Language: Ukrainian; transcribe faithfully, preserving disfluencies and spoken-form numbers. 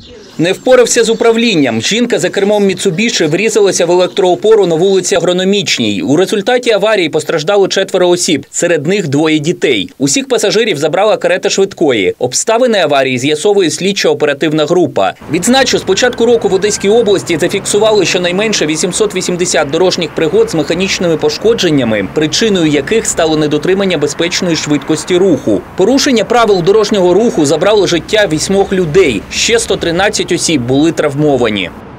Не впорався з управлінням. Жінка за кермом Міцубіші врізалася в електроопору на вулиці Агрономічній. У результаті аварії постраждало четверо осіб, серед них двоє дітей. Усіх пасажирів забрала карета швидкої. Обставини аварії з'ясовує слідчо-оперативна група. Відзначу, з початку року в Одеській області зафіксували щонайменше вісімсот вісімдесят дорожніх пригод з механічними пошкодженнями, причиною яких стало недотримання безпечної швидкості руху. Порушення правил дорожнього руху забрало життя вісьмох людей, ще сто тринадцять осіб були травмовані.